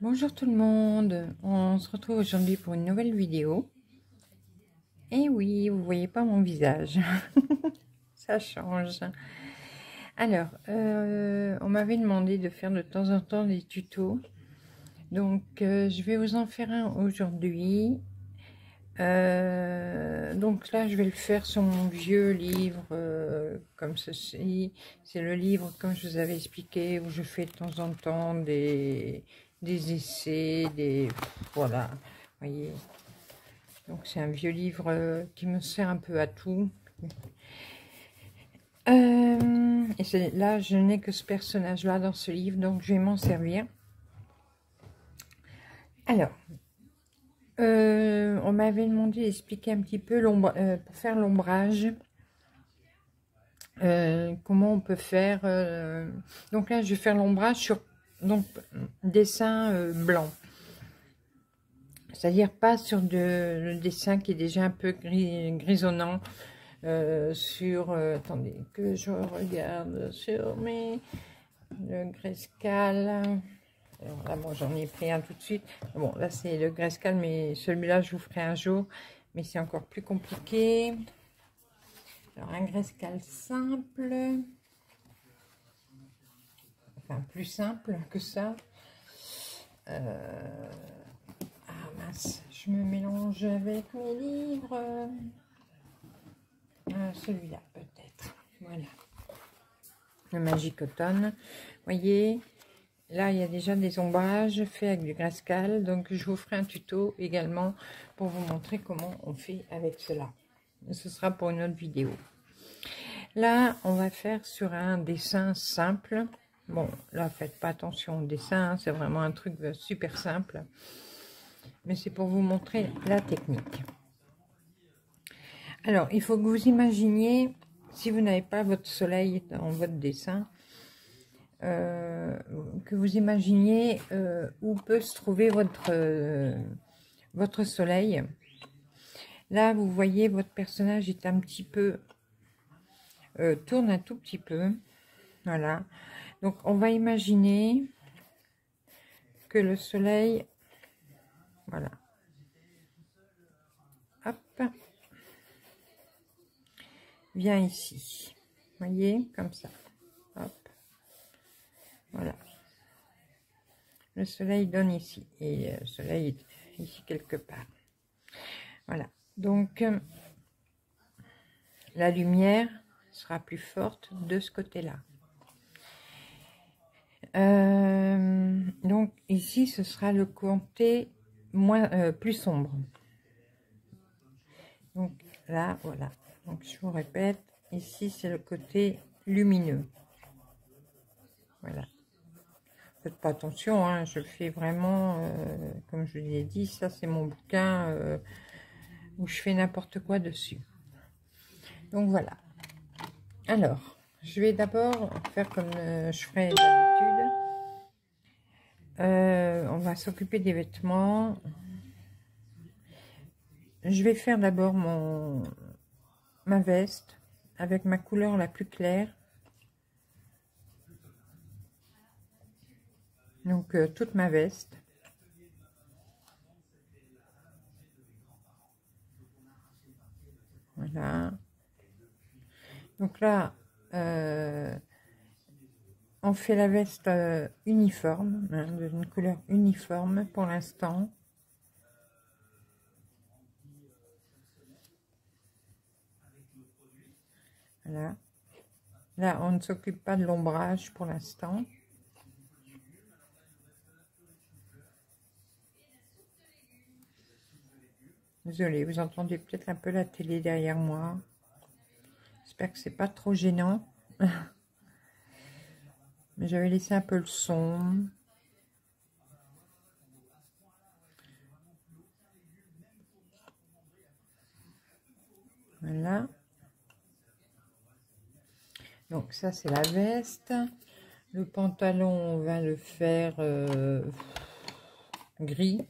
Bonjour tout le monde, on se retrouve aujourd'hui pour une nouvelle vidéo. Et oui, vous voyez pas mon visage, ça change. Alors, on m'avait demandé de faire de temps en temps des tutos, donc je vais vous en faire un aujourd'hui. Donc là, je vais le faire sur mon vieux livre, comme ceci. C'est le livre, comme je vous avais expliqué, où je fais de temps en temps des essais, voilà, vous voyez. Donc c'est un vieux livre qui me sert un peu à tout. Et là, je n'ai que ce personnage-là dans ce livre, donc je vais m'en servir. Alors, on m'avait demandé d'expliquer un petit peu pour faire l'ombrage. Comment on peut faire. Donc là, je vais faire l'ombrage sur dessin blanc. C'est-à-dire pas sur le dessin qui est déjà un peu grisonnant. Attendez, que je regarde sur le Grayscale. Alors là, bon, j'en ai pris un tout de suite. Bon, là, c'est le Grayscale, mais celui-là, je vous ferai un jour. Mais c'est encore plus compliqué. Alors, un Grayscale simple. Enfin, plus simple que ça. Ah, mince, je me mélange avec mes livres. Celui-là, peut-être. Voilà. Le Magic Automne. Voyez, là, il y a déjà des ombrages faits avec du Grayscale. Donc, je vous ferai un tuto également pour vous montrer comment on fait avec cela. Ce sera pour une autre vidéo. Là, on va faire sur un dessin simple. Bon, là, faites pas attention au dessin. Hein, c'est vraiment un truc super simple. Mais c'est pour vous montrer la technique. Alors, il faut que vous imaginiez, si vous n'avez pas votre soleil dans votre dessin, que vous imaginiez où peut se trouver votre soleil. Là, vous voyez, votre personnage est un petit peu, tourne un tout petit peu. Voilà. Donc, on va imaginer que le soleil, voilà. Hop. Vient ici. Voyez, comme ça. Hop. Voilà. Le soleil donne ici. Et le soleil est ici quelque part. Voilà. Donc, la lumière sera plus forte de ce côté-là. Donc, ici, ce sera le côté plus sombre. Donc, là, voilà. Donc, je vous répète, ici, c'est le côté lumineux. Voilà. Faites pas attention, hein, je fais vraiment, comme je vous l'ai dit, ça c'est mon bouquin où je fais n'importe quoi dessus. Donc voilà. Alors, je vais d'abord faire comme je ferai d'habitude. On va s'occuper des vêtements. Je vais faire d'abord ma veste avec ma couleur la plus claire. Donc, toute ma veste. Voilà. Donc là, on fait la veste uniforme, hein, d'une couleur uniforme pour l'instant. Voilà. Là, on ne s'occupe pas de l'ombrage pour l'instant. Désolée, vous entendez peut-être un peu la télé derrière moi. J'espère que c'est pas trop gênant. Mais j'avais laissé un peu le son. Voilà. Donc ça, c'est la veste. Le pantalon, on va le faire gris.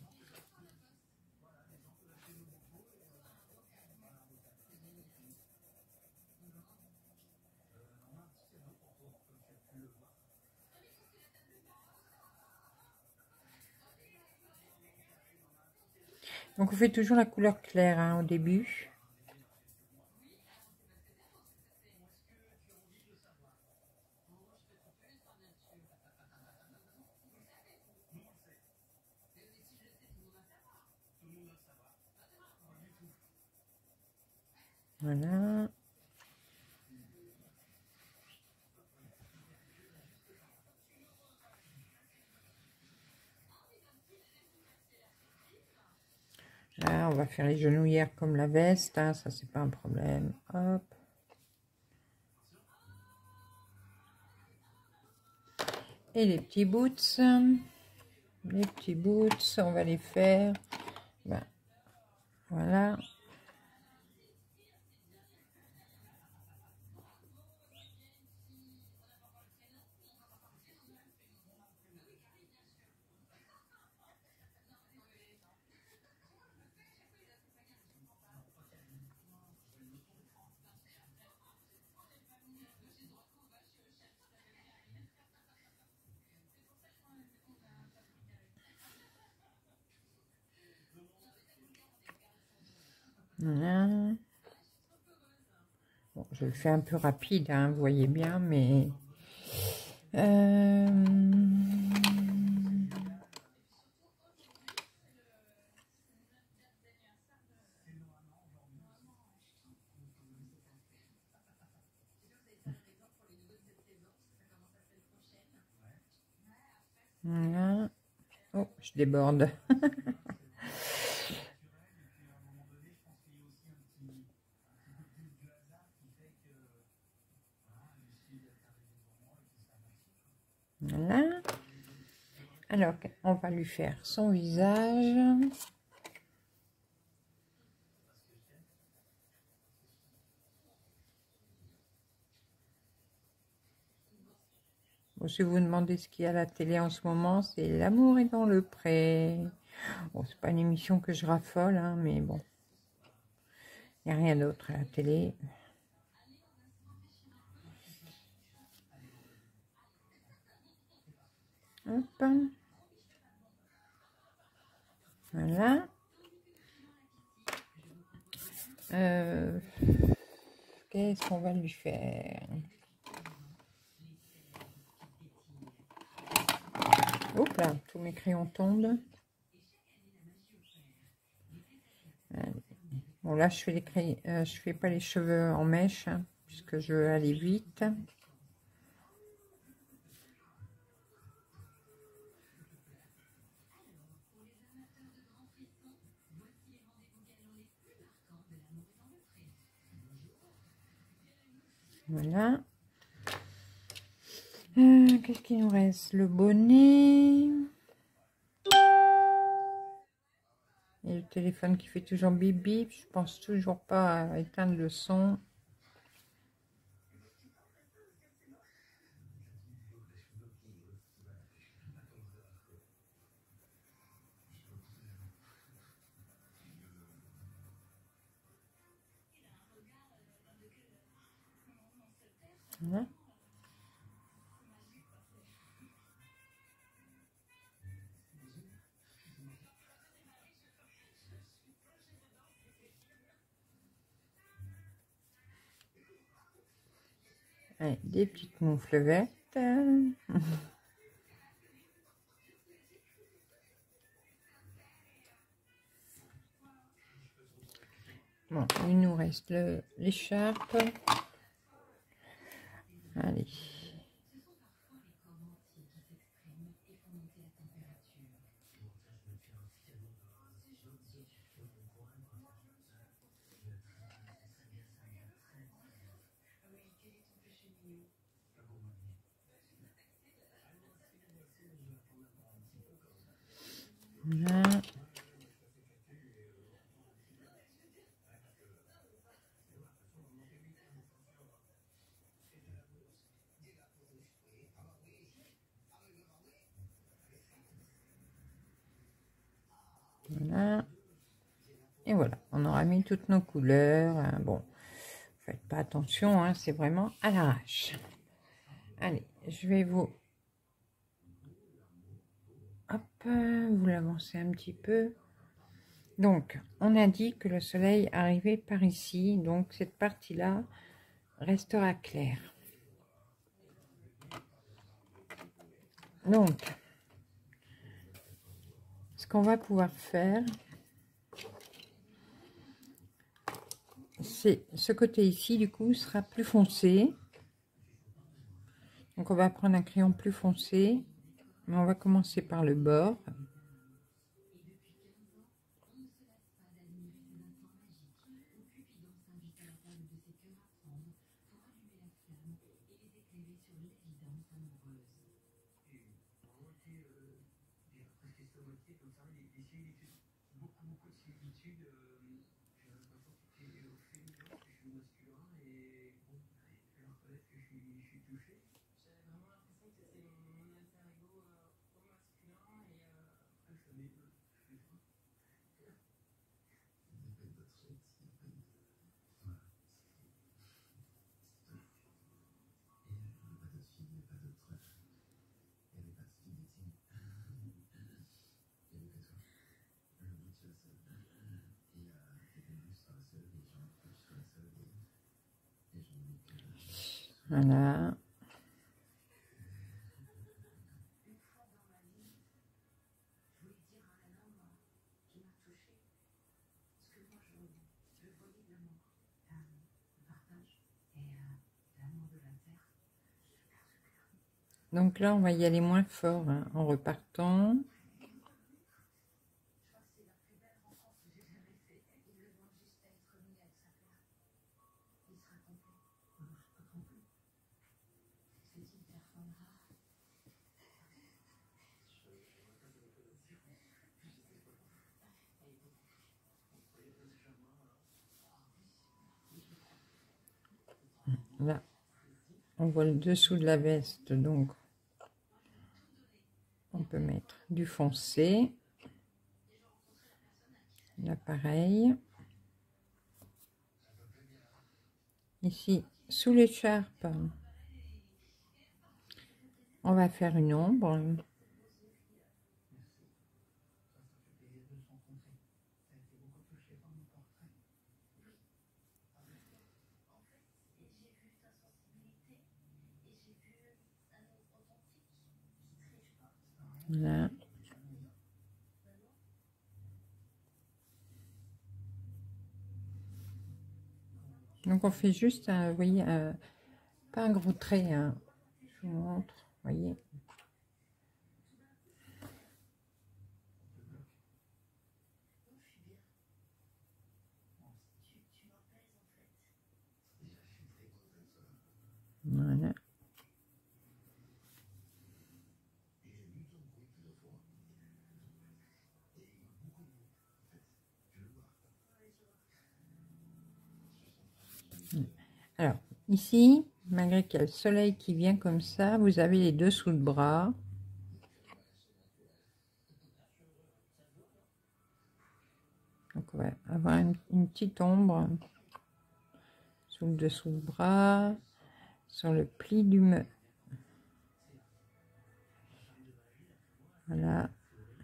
Donc on fait toujours la couleur claire hein, au début. Voilà. Là, on va faire les genouillères comme la veste, hein, ça c'est pas un problème. Hop. Et les petits boots, on va les faire. Ben, voilà. Voilà. Bon, je le fais un peu rapide, hein, vous voyez bien, mais... Voilà. Oh, je déborde. Voilà. Alors, on va lui faire son visage. Bon, si vous vous demandez ce qu'il y a à la télé en ce moment, c'est L'amour est dans le pré. Bon, c'est pas une émission que je raffole, hein, mais bon. Il n'y a rien d'autre à la télé. Hop. Voilà. Qu'est-ce qu'on va lui faire? Hop là, tous mes crayons tombent. Allez. Bon là, je fais les crayons, je fais pas les cheveux en mèche, hein, puisque je veux aller vite. Voilà. Qu'est-ce qu'il nous reste? Le bonnet. Et le téléphone qui fait toujours bip bip. Je pense toujours pas à éteindre le son. Voilà. Allez, des petites moufles vertes. Bon, il nous reste l'écharpe. Allez. Voilà. Voilà. Et voilà, on aura mis toutes nos couleurs. Hein. Bon, faites pas attention, hein, c'est vraiment à l'arrache. Allez, je vais vous... Hop, vous l'avancez un petit peu. Donc, on a dit que le soleil arrivait par ici, donc cette partie-là restera claire. Donc, ce qu'on va pouvoir faire, c'est ce côté ici, du coup, sera plus foncé. Donc, on va prendre un crayon plus foncé, mais on va commencer par le bord. Voilà. Donc là, on va y aller moins fort, hein, en repartant. Là, on voit le dessous de la veste, donc on peut mettre du foncé. Là, pareil. Ici, sous l'écharpe, on va faire une ombre. Voilà. Donc on fait juste, vous voyez, pas un gros trait, hein. Je vous montre, vous voyez. Voilà. Alors, ici, malgré qu'il y a le soleil qui vient comme ça, vous avez les dessous de bras. Donc, on va avoir une petite ombre sous le dessous de bras, sur le pli du me. Voilà.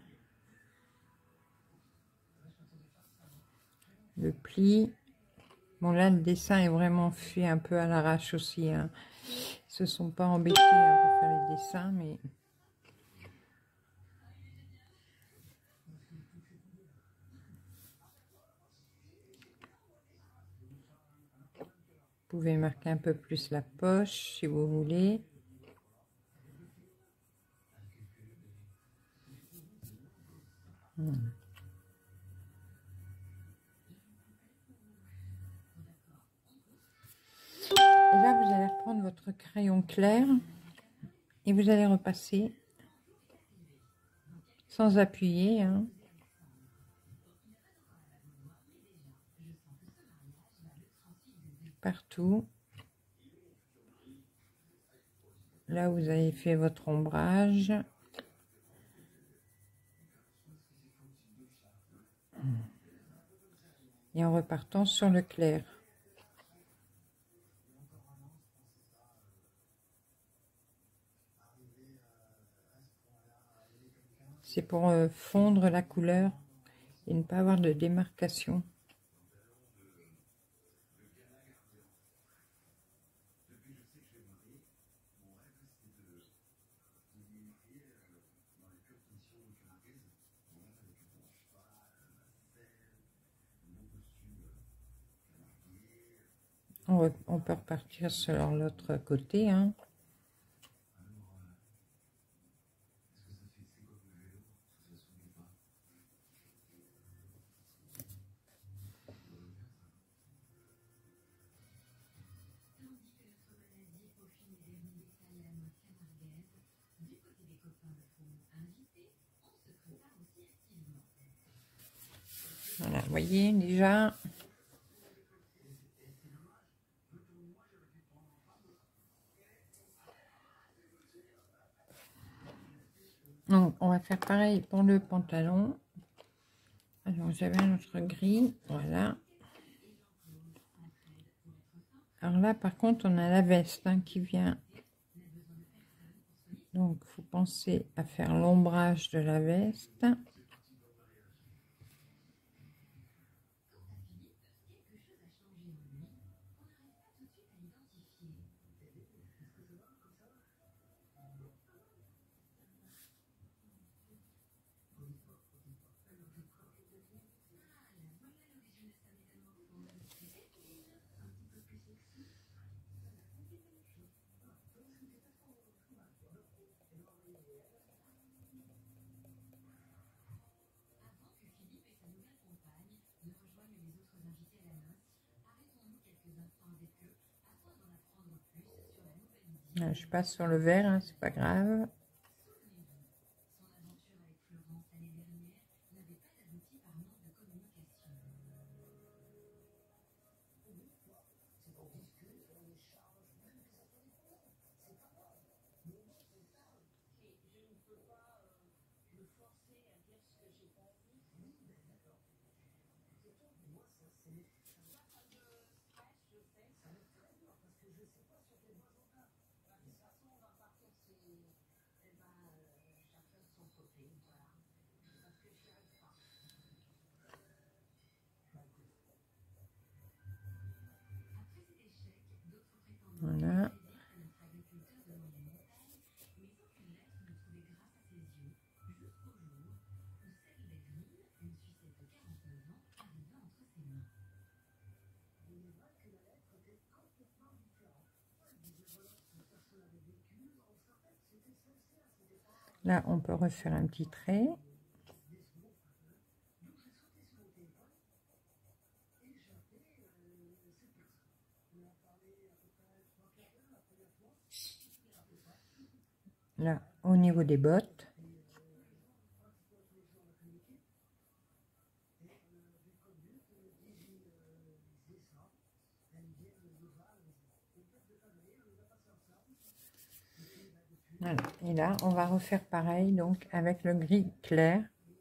Le pli. Bon, là, le dessin est vraiment fait un peu à l'arrache aussi, hein. Ils se sont pas embêtés, hein, pour faire les dessins, mais... Vous pouvez marquer un peu plus la poche, si vous voulez. Et là, vous allez reprendre votre crayon clair et vous allez repasser sans appuyer, hein. Partout. Là, vous avez fait votre ombrage. Et en repartant sur le clair. C'est pour fondre la couleur et ne pas avoir de démarcation. On peut repartir sur l'autre côté, hein. Voilà, vous voyez déjà. Donc, on va faire pareil pour le pantalon. Alors, j'avais un autre gris, voilà. Alors là, par contre, on a la veste hein, qui vient. Donc, il faut penser à faire l'ombrage de la veste. Je passe sur le vert, hein, c'est pas grave. Voilà. Là, on peut refaire un petit trait. Là, au niveau des bottes. Voilà. Et là, on va refaire pareil, donc avec le gris clair.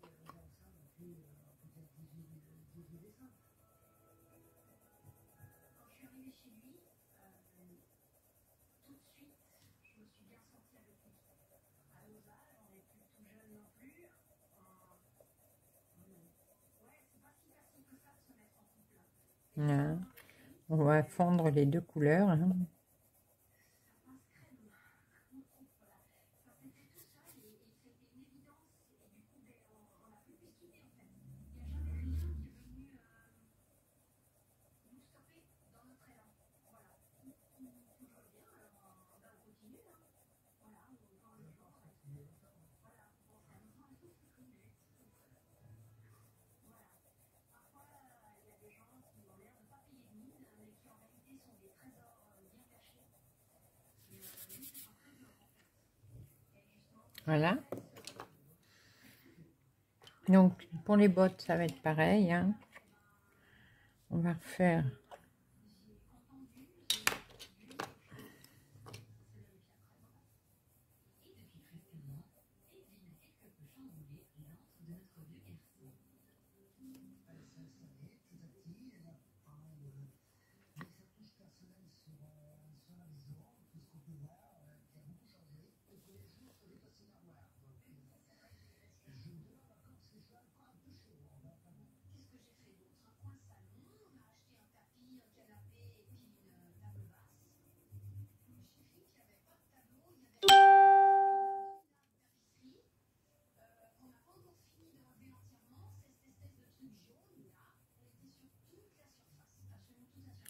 Voilà. On va fondre les deux couleurs. Hein. Voilà. Donc, pour les bottes, ça va être pareil. Hein. On va refaire.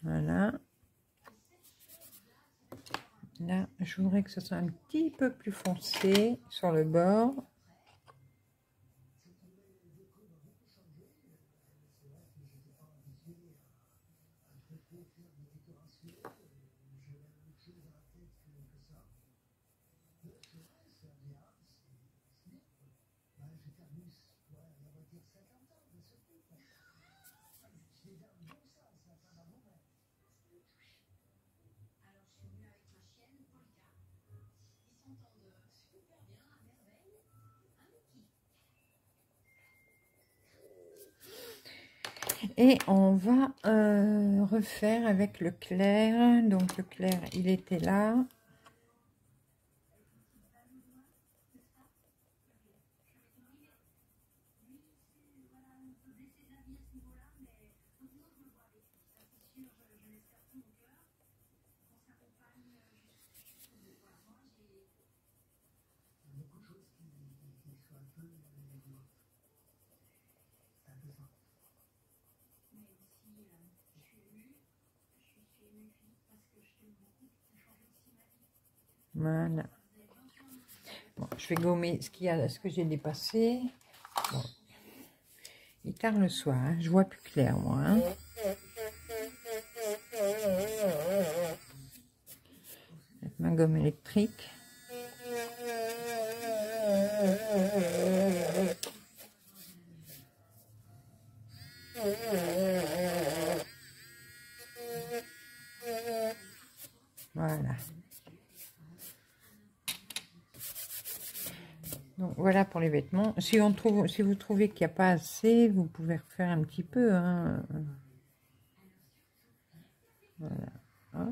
Voilà. Là, je voudrais que ce soit un petit peu plus foncé sur le bord. Et on va refaire avec le clair. Donc le clair, il était là. Voilà. Bon, je vais gommer ce qu'il y a, ce que j'ai dépassé. Bon. Il est tard le soir, hein. Je vois plus clair moi. Hein. Avec ma gomme électrique. Voilà. Donc voilà pour les vêtements. Si vous trouvez qu'il n'y a pas assez, vous pouvez refaire un petit peu. Hein. Voilà. Hop.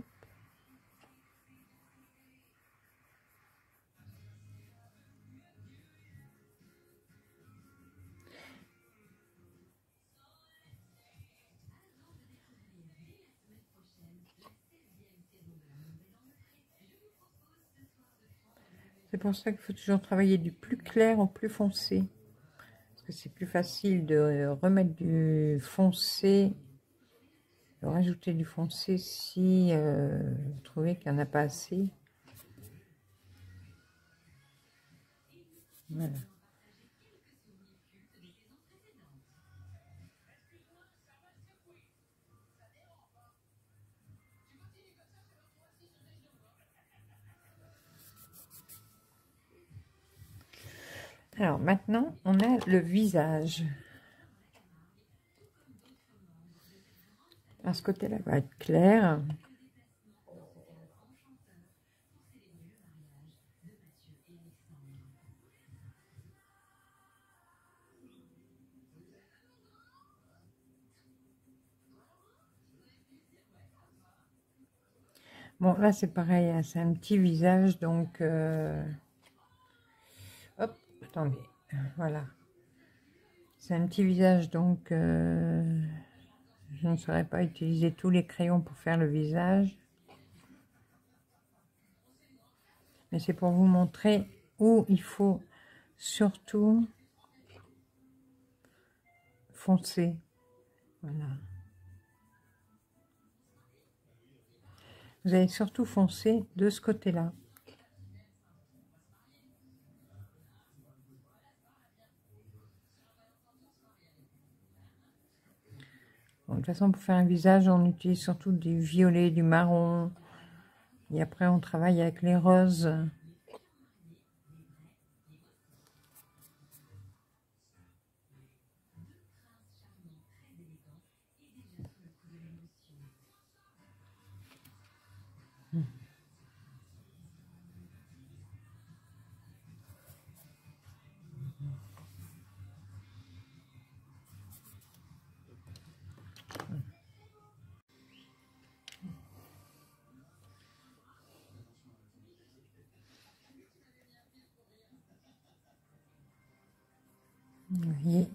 C'est pour ça qu'il faut toujours travailler du plus clair au plus foncé. Parce que c'est plus facile de remettre du foncé, de rajouter du foncé si vous trouvez qu'il n'y en a pas assez. Voilà. Alors maintenant, on a le visage. À ce côté-là va être clair. Bon, là c'est pareil, hein, c'est un petit visage, donc... Hop, attendez, voilà. C'est un petit visage, donc je ne saurais pas utiliser tous les crayons pour faire le visage. Mais c'est pour vous montrer où il faut surtout foncer. Voilà. Vous allez surtout foncer de ce côté-là. Bon, de toute façon, pour faire un visage, on utilise surtout du violet, du marron. Et après, on travaille avec les roses. Vous voyez.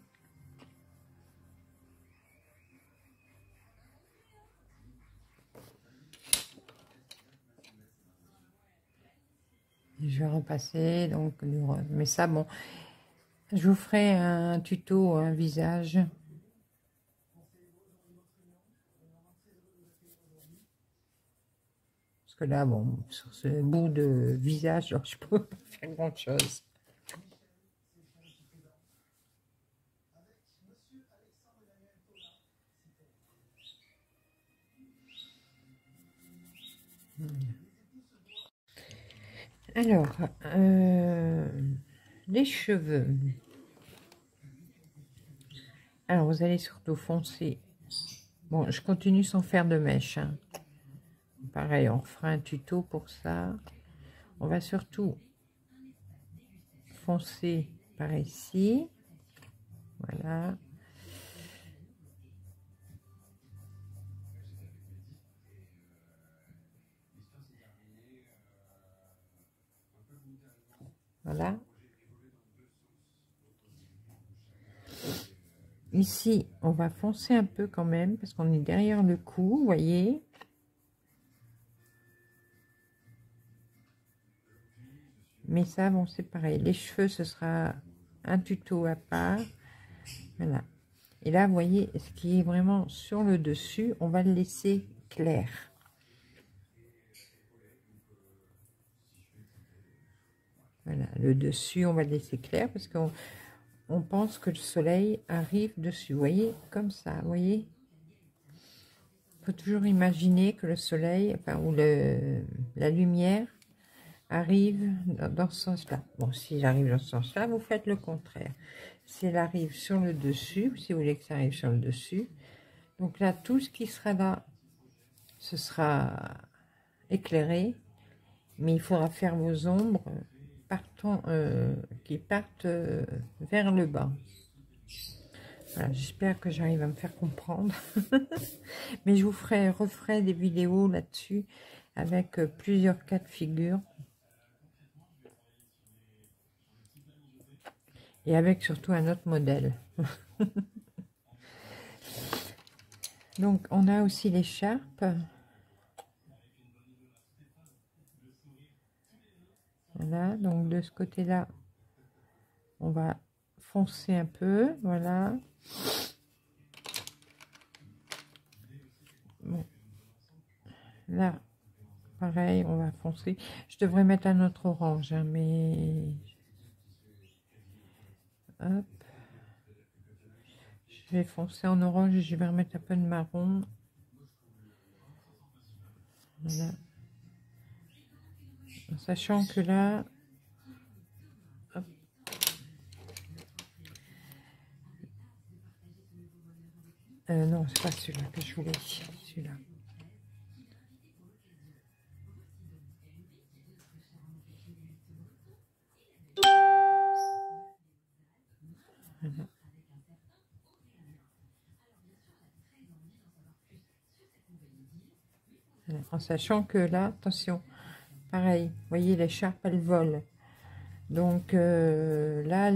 Je vais repasser donc du rose. Mais ça, bon, je vous ferai un tuto, un visage. que là, bon, sur ce bout de visage, je peux pas faire grand chose. Alors, les cheveux. Alors, vous allez surtout foncer. Bon, je continue sans faire de mèche, hein. Pareil, on fera un tuto pour ça. On va surtout foncer par ici. Voilà. Voilà. Ici, on va foncer un peu quand même, parce qu'on est derrière le cou, vous voyez. Mais ça, bon, c'est pareil. Les cheveux, ce sera un tuto à part. Voilà. Et là, vous voyez, ce qui est vraiment sur le dessus, on va le laisser clair. Voilà, le dessus, on va le laisser clair, parce qu'on pense que le soleil arrive dessus. Vous voyez, comme ça, vous voyez. Il faut toujours imaginer que le soleil, enfin, ou la lumière arrive dans ce sens-là. Bon, si j'arrive dans ce sens-là, vous faites le contraire. Si elle arrive sur le dessus, si vous voulez que ça arrive sur le dessus, donc là, tout ce qui sera là, ce sera éclairé, mais il faudra faire vos ombres qui partent vers le bas. Voilà, j'espère que j'arrive à me faire comprendre. Mais je vous referai des vidéos là-dessus avec plusieurs cas de figure. Et avec surtout un autre modèle. Donc, on a aussi l'écharpe. Voilà, donc de ce côté-là, on va foncer un peu. Voilà. Bon. Là, pareil, on va foncer. Je devrais mettre un autre orange, hein, mais... Hop. Je vais foncer en orange et je vais remettre un peu de marron. Voilà. En sachant que là... Hop. Non, c'est pas celui-là que je voulais. Celui-là. Voilà. Voilà. En sachant que là, attention, pareil, vous voyez, l'écharpe, elle vole. Donc là,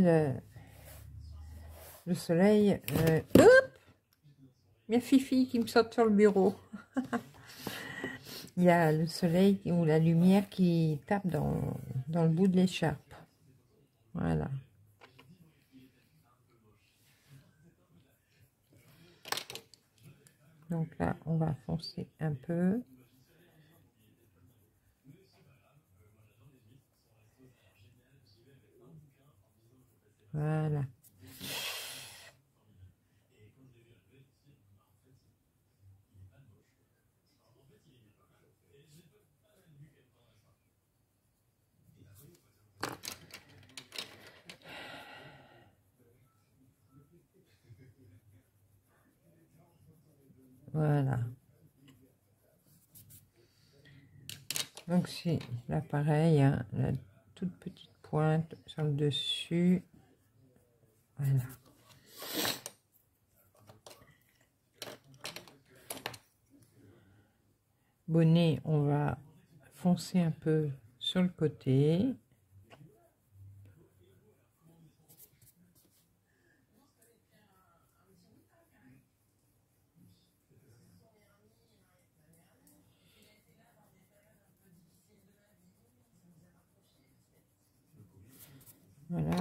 le soleil... hop, il y a Fifi qui me saute sur le bureau. Il y a le soleil ou la lumière qui tape dans le bout de l'écharpe. Voilà. Donc là, on va foncer un peu. Voilà. Voilà. Donc c'est là pareil, hein, la toute petite pointe sur le dessus. Voilà. Bonnet, on va foncer un peu sur le côté. Voilà.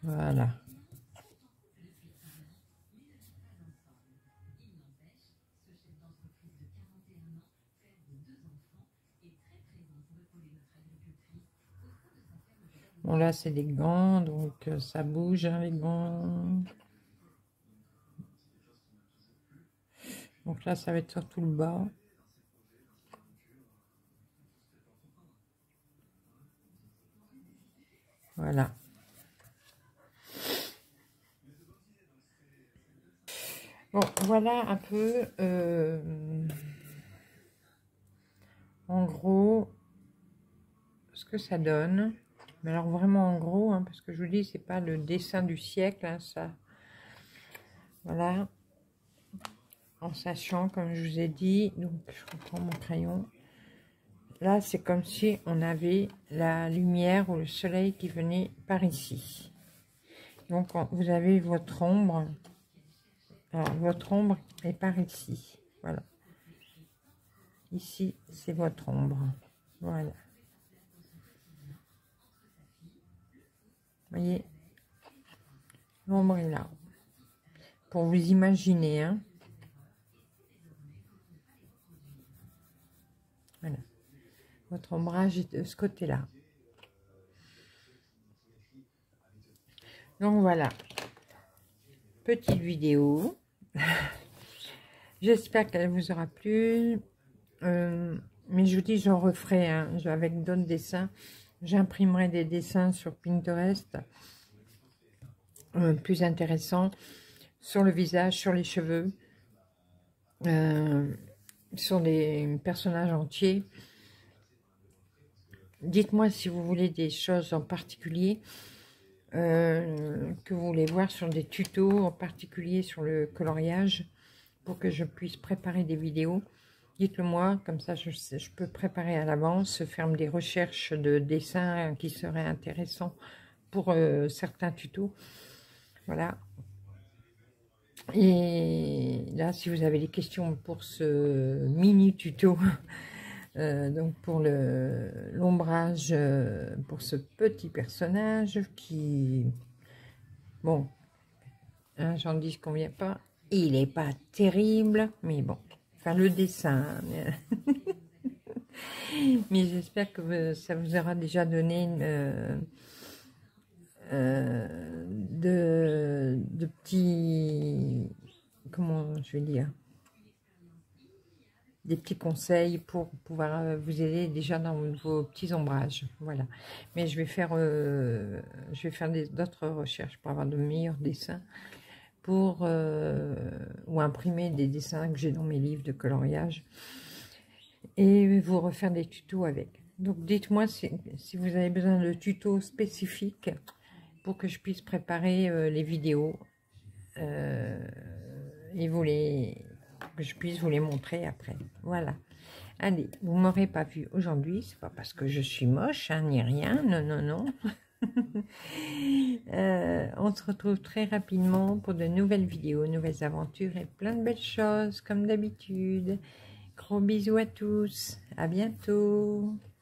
Voilà. Bon, là, c'est des gants, donc ça bouge, hein, les gants. Donc là, ça va être surtout le bas. Voilà. Bon, voilà un peu, en gros, ce que ça donne. Mais alors vraiment en gros, hein, parce que je vous dis, c'est pas le dessin du siècle, hein, ça. Voilà. En sachant, comme je vous ai dit, donc je reprends mon crayon. Là, c'est comme si on avait la lumière ou le soleil qui venait par ici. Donc, vous avez votre ombre. Alors, votre ombre est par ici. Voilà. Ici, c'est votre ombre. Voilà. Vous voyez, l'ombre est là. Pour vous imaginer, hein. Voilà. Votre ombrage est de ce côté-là. Donc, voilà. Petite vidéo. J'espère qu'elle vous aura plu. Mais je vous dis, j'en referai avec d'autres dessins. J'imprimerai des dessins sur Pinterest plus intéressants sur le visage, sur les cheveux, sur des personnages entiers. Dites-moi si vous voulez des choses en particulier, que vous voulez voir sur des tutos en particulier sur le coloriage, pour que je puisse préparer des vidéos. Dites-le moi, comme ça je peux préparer à l'avance, faire des recherches de dessins qui seraient intéressants pour certains tutos. Voilà. Et là, si vous avez des questions pour ce mini tuto, donc pour l'ombrage, pour ce petit personnage qui, bon, hein, j'en dis qu'on vient pas, il n'est pas terrible, mais bon, enfin le dessin, mais j'espère que ça vous aura déjà donné de petits, comment je vais dire, des petits conseils pour pouvoir vous aider déjà dans vos petits ombrages. Voilà. Mais je vais faire d'autres recherches pour avoir de meilleurs dessins, pour ou imprimer des dessins que j'ai dans mes livres de coloriage et vous refaire des tutos avec. Donc dites-moi si vous avez besoin de tutos spécifiques pour que je puisse préparer les vidéos et que je puisse vous les montrer après. Voilà. Allez, vous m'aurez pas vu aujourd'hui, c'est pas parce que je suis moche, hein, ni rien, non, non, non. On se retrouve très rapidement pour de nouvelles vidéos, nouvelles aventures et plein de belles choses, comme d'habitude. Gros bisous à tous, à bientôt.